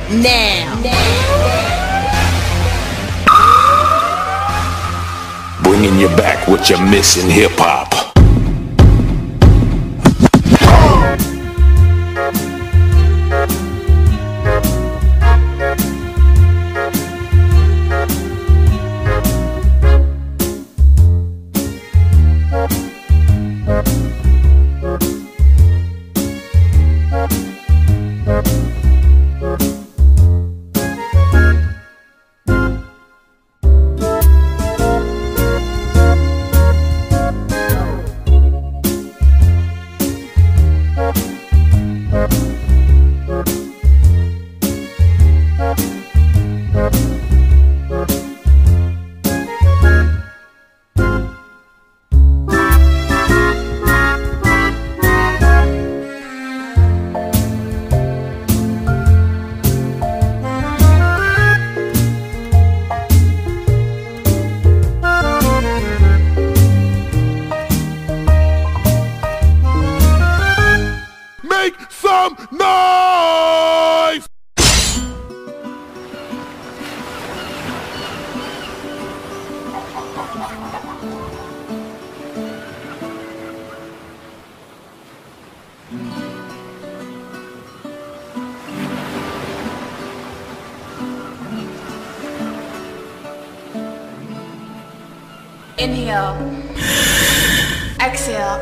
now. Bringing you back what you're missing, hip hop. Make some noise! Inhale. Exhale.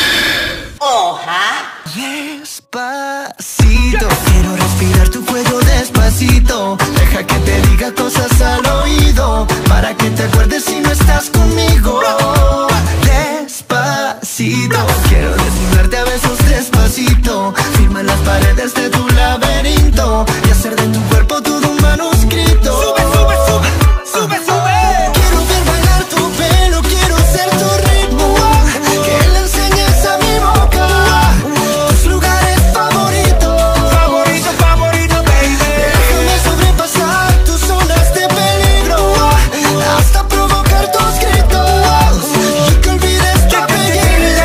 Despacito, quiero respirar tu cuello despacito. Deja que te diga cosas al oído, para que te acuerdes si no estás conmigo. Despacito, quiero desnudarte a besos despacito. Firma las paredes de tu laberinto y hacer de tu cuerpo todo un manuscrito. Sube, sube, sube, sube, sube. Quiero ver bailar tu pelo, quiero ser tu ritmo, que le enseñes a mi boca tus lugares favoritos. Favorito, favorito, baby. Déjame sobrepasar tus zonas de peligro, hasta provocar tus gritos y que olvides tu apellido.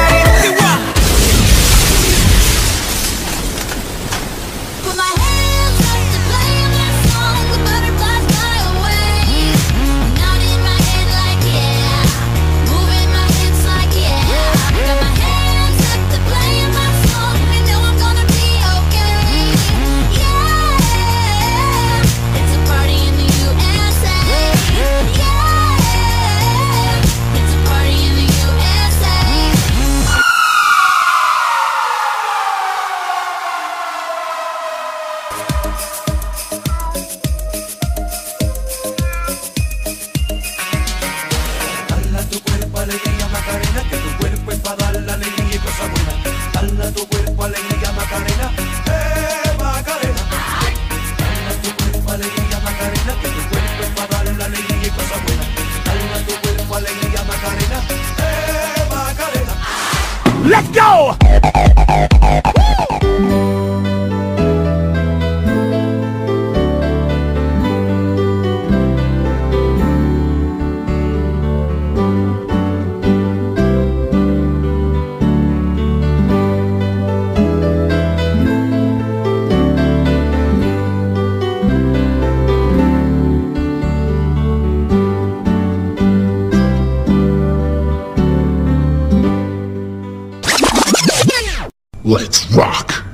Put my hands up to playing my song, the butterflies fly away. Nodding my head like yeah, moving my hips like yeah. Got my hands up to playing my song, and know I'm gonna be okay. Yeah, it's a party in the USA. Yeah, it's a party in the USA. Dala tu cuerpo alegría Macarena, que tu cuerpo es para dar la alegría y cosas buenas. Dala tu cuerpo alegría Macarena, Macarena. Dala tu cuerpo alegría Macarena, que tu cuerpo es para dar la alegría y cosas buenas. Dala tu cuerpo alegría Macarena, Macarena. Let's go! Let's rock!